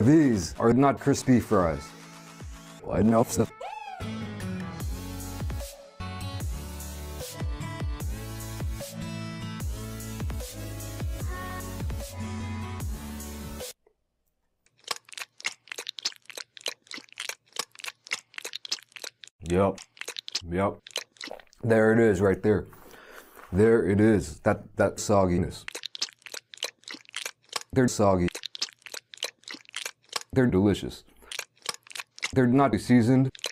These are not crispy fries. Enough stuff. Yep. There it is right there. There it is. That sogginess. They're soggy. They're delicious. They're not seasoned.